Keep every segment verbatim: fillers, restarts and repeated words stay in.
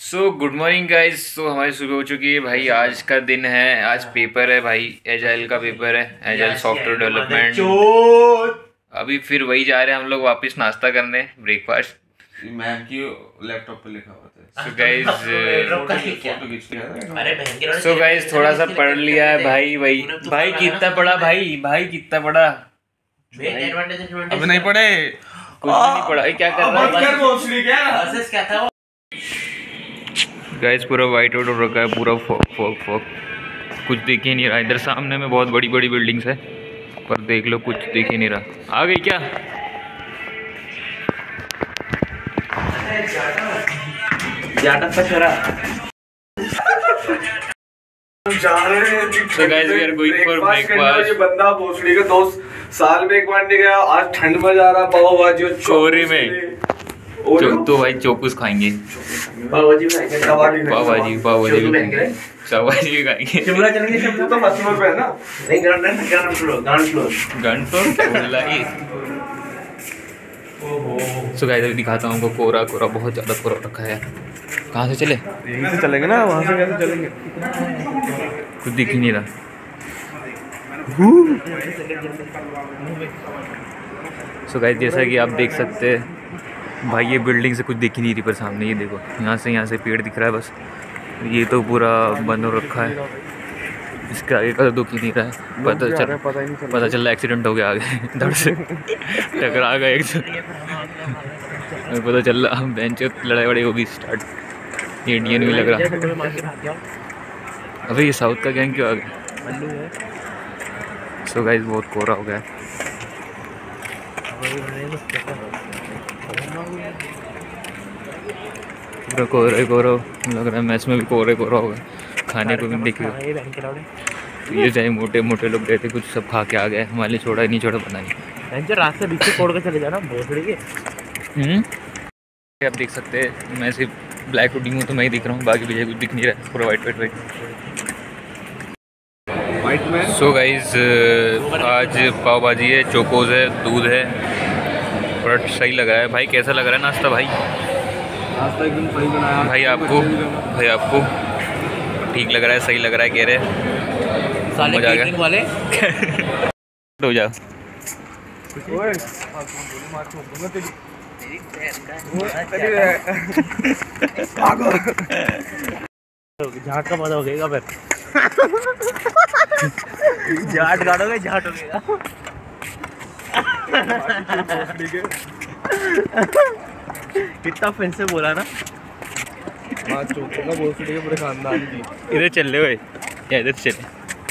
सो good morning guys. So हमारी सुबह हो चुकी है भाई। आज का दिन है, आज पेपर है भाई, एजाइल का पेपर है, एजाइल सॉफ्टवेयर डेवलपमेंट। अभी फिर वही जा रहे हैं हम लोग वापस नाश्ता करने, ब्रेकफास्ट। मैम की लैपटॉप पे लिखा हुआ था। सो गाइस सो गाइस थोड़ा सा पढ़ लिया है भाई। वही भाई कितना पढ़ा भाई, भाई कितना पढ़ा। अभी नहीं पढ़े, कुछ भी नहीं पढ़ा। क्या कर रहा है गाइस? पूरा वाइट आउट हो रखा है, पूरा फॉग फॉग फॉग, कुछ दिख ही नहीं रहा। इधर सामने में बहुत बड़ी बड़ी बिल्डिंग्स है, पर देख लो कुछ दिख ही नहीं रहा। आ गई क्या? So guys, we are going for breakfast. ये बंदा भोसड़ी का दोस्त साल में एक बार नहीं गया, आज ठंड में जा रहा पाव भाजी और कोहरे में। तो भाई चौकुस खाएंगे, पाव भाजी खाएंगे, पाव भाजी पाव भाजी भी खाएंगे, पाव भाजी भी खाएंगे। शिमला चलेंगे, शिमला तो फर्स्ट फ्लोर पे है ना? नहीं, ground ground floor ground floor ground floor बोला ये। सो गाइस अभी दिखाता हूँ आपको, कोहरा कोहरा बहुत ज़्यादा कोहरा रखा है। कहाँ से चले? यहीं से चलेंगे ना, वहाँ से कैसे चलेंगे? कुछ दिख ही नहीं रहा। सो गाइस जैसा कि आप देख सकते हैं भाई, ये बिल्डिंग से कुछ दिख ही नहीं रही, पर सामने ये देखो, यहाँ से यहाँ से पेड़ दिख रहा है बस। ये तो पूरा बंद हो रखा है, इसके आगे का तो दुख ही नहीं रहा है। पता चल पता चल रहा एक्सीडेंट हो गया आगे, धड़ से टकरा गया एक से। पता चल रहा बेंच लड़ाई वड़ाई होगी स्टार्ट। ये इंडियन भी लग रहा। अबे ये साउथ का गैंग क्यों आ गया? सो गाइस बहुत कोहरा हो गया। पूरा कोहरा कोहरा लग रहा है, मैच में भी कोहरे कोहरा होगा। खाने को भी दिख रहा है। तो ये चाहे मोटे मोटे लोग गए थे, कुछ सब खा के आ गए, हमारे लिए छोड़ा नहीं छोड़ा पता नहीं। रास्ते बीच से तोड़ के चले जाना भोसड़ी के। हम्म आप देख सकते हैं, मैं सिर्फ ब्लैक हुडी हूँ तो मैं ही दिख रहा हूँ, बाकी भी कुछ दिख नहीं रहा है, पूरा वाइट वाइट वाइट वाइट में। सो गाइस आज पाव भाजी है, चोकोज है, दूध है, थोड़ा सही लग रहा है भाई। कैसा लग रहा है नाश्ता भाई? नाश्ता एकदम सही बनाया भाई आपको भाई आपको ठीक लग रहा है, सही लग रहा है कह रहे? मजा आ गया वाले हो जाओ। झाट का पता हो गया फिर। झाट गाड़ोगे, झाट हो गया। कितना फिर से बोला ना, पूरे खानदान की। इधर चल रहे हो या इधर चले?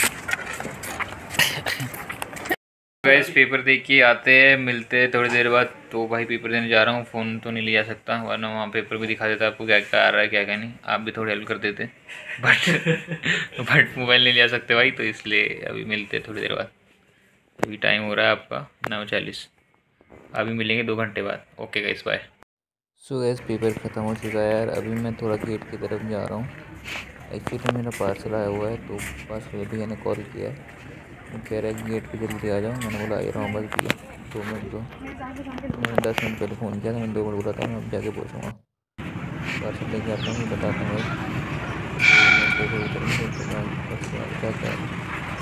गाइस पेपर देख के आते हैं, मिलते हैं थोड़ी देर बाद। तो भाई पेपर देने जा रहा हूँ, फ़ोन तो नहीं ले जा सकता, वरना वहाँ पेपर भी दिखा देता आपको क्या क्या आ रहा है क्या क्या नहीं। आप भी थोड़ी हेल्प कर देते, बट बट मोबाइल नहीं ले जा सकते भाई, तो इसलिए अभी मिलते हैं थोड़ी देर बाद। अभी टाइम हो रहा है आपका नौ चालीस, अभी मिलेंगे दो घंटे बाद। Okay guys bye. So guys paper ख़त्म हो चुका है यार, अभी मैं थोड़ा गेट की तरफ जा रहा हूँ। एक्चुअली मेरा पार्सल आया हुआ है, तो पार्सल भैया ने कॉल किया है, वो कह रहा है कि गेट पे जल्दी आ जाओ। मैंने बोला आ रहा हूँ बस भैया दो मिनट दो। मैंने दस मिनट पहले फ़ोन किया था, मैंने दो मिनट बोला था, मैं अब जाके पहुँचूँगा। पार्सल लेके आता हूँ, बताता हूँ क्या क्या है।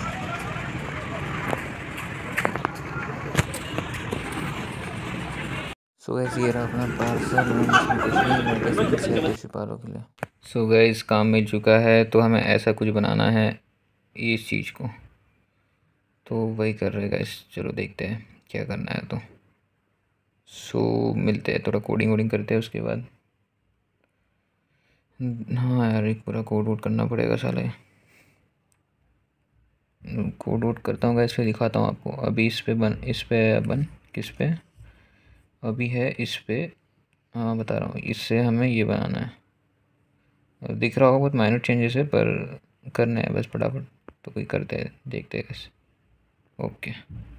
सो गैस ये रहा अपना पार्सल छिपालों के लिए। सो गैस काम मिल चुका है, तो हमें ऐसा कुछ बनाना है इस चीज़ को, तो वही कर रहे गैस। चलो देखते हैं क्या करना है। तो सो मिलते हैं, थोड़ा कोडिंग वोडिंग करते हैं उसके बाद। हाँ यार एक पूरा कोड वोड करना पड़ेगा साले। कोड वोड करता हूँ गैस, फिर दिखाता हूँ आपको। अभी इस पे बन इस पे बन किस पे अभी है इस पे, हाँ बता रहा हूँ, इससे हमें ये बनाना है। दिख रहा होगा बहुत माइनर चेंजेस है, पर करने हैं बस फटाफट। तो कोई करते हैं, देखते हैं कैसे। ओके।